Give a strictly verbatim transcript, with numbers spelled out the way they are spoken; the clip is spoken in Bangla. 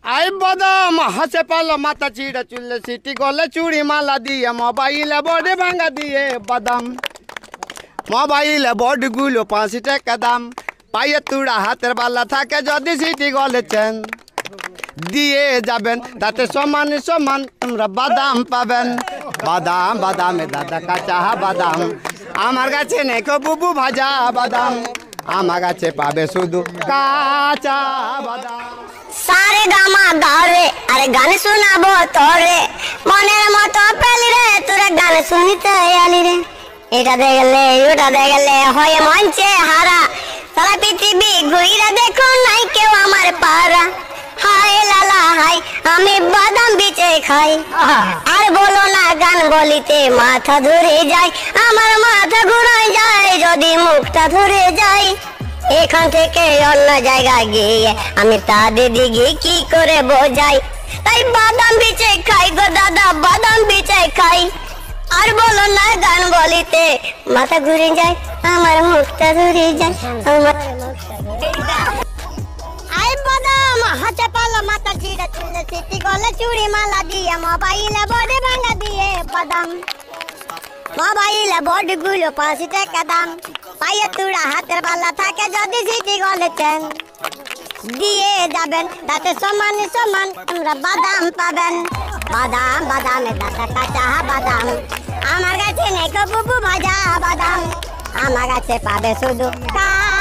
আই বাদাম হাসে পালো মাথা চিড়া চুলে সিটি গলে চুড়ি মালা দিয়ে মোবাইলে বডি ভাঙা দিয়ে বাদাম মোবাইলে বডি গুলো পাঁচ টাকা দাম পায়ে তুড়া হাতের বালা থাকে যদি সিটি গলে চেন দিয়ে যাবেন তাতে সমান সমান তোমরা বাদাম পাবেন বাদাম বাদামে দাদা কাঁচা বাদাম আমার কাছে নেই কো বুবু ভাজা বাদাম আমার কাছে পাবে শুধু কাঁচা বাদাম সারে গামা ধরে আরে গান শোনাবো তোরে মনের মতো পেলি রে তোরা গান শুনিতে আলি রে এটা দেখলে ওটা দেখলে হয়ে মঞ্চে হারা সারা পৃথিবী ঘুরে দেখো নাই কেউ আমার পারা হায় লালা হাই আমি বাদাম বিচে খাই আর বলো না গান বলিতে মাথা ধরে যায় আমার মাথা ঘুরে যায় যদি মুখটা ধরে যায় এখান থেকে অন্য জায়গায় গিয়ে আমি তাদের দিকে কি করে বোঝাই তাই বাদাম বিচে খাই গো দাদা বাদাম বিচে খাই আর বলো না গান বলিতে মাথা ঘুরে যায় আমার মুখটা ধরে যায় আমার আই বাদাম হাতে পালা মাথা চিড়া চুলে সিটি গলে চুড়ি মালা দিয়ে মোবাইলে বডি ভাঙা দিয়ে বাদাম মোবাইলে বডি গুলো পাঁচ টাকা দাম পায়ে তুড়া হাতের বালা থাকে যদি সিটি গলে চেন দিয়ে যাবেন তাতে সমান সমান তোমরা বাদাম পাবেন বাদাম বাদামে দাদা কাঁচা বাদাম আমার কাছে নেই কো বুবু ভাজা বাদাম আমার কাছে পাবে শুধু